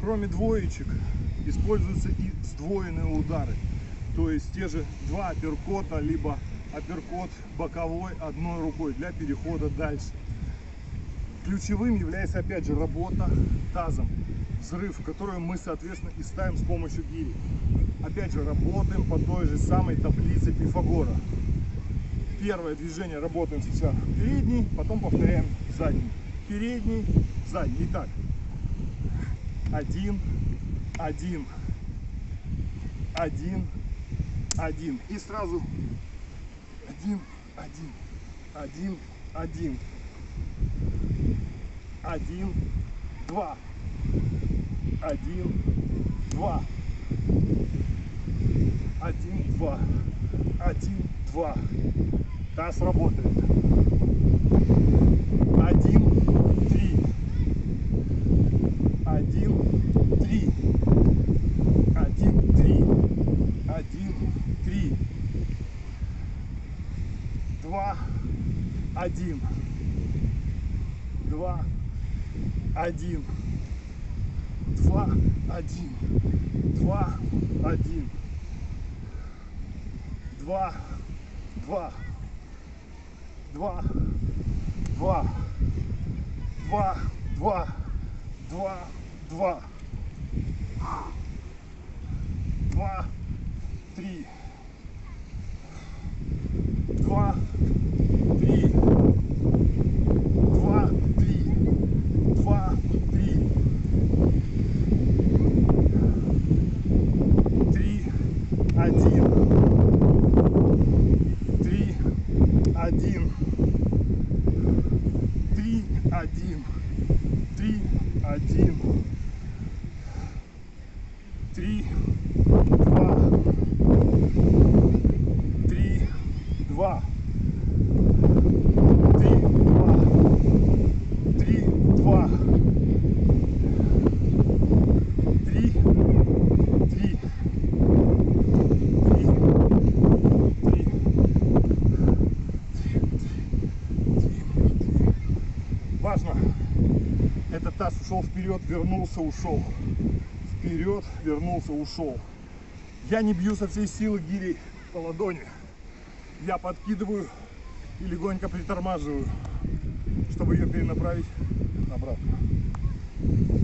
Кроме двоечек используются и сдвоенные удары. То есть те же два апперкота, либо апперкот боковой одной рукой для перехода дальше. Ключевым является опять же работа тазом, взрыв, который мы соответственно и ставим с помощью гири. Опять же работаем по той же самой таблице Пифагора. Первое движение работаем сначала передний, потом повторяем задний. Передний, задний. Итак, 1, 1, 1, 1. И сразу 1, 1, 1, 1, 1, 2, 1, 2, 1, 2, 1, 2. Таз работает. 1, 3, 1, 3, 1, 3, 1, 3, 2, 1, 2, 1, 2, 1, 2, 1, 2, 2, 2, 2, 2, 2, 2, 2, 2, 3, 2, 3, 2, 3, 2, 3, 3, 1, 3, 1, 3, 1, 3, 1, 3, 2, 3, 2, 3, 2, 3, 2, 3, 3, 3. Важно, этот таз ушел вперед, вернулся, ушел. Вперед, вернулся, ушел. Я не бью со всей силы гирей по ладони. Я подкидываю и легонько притормаживаю, чтобы ее перенаправить обратно.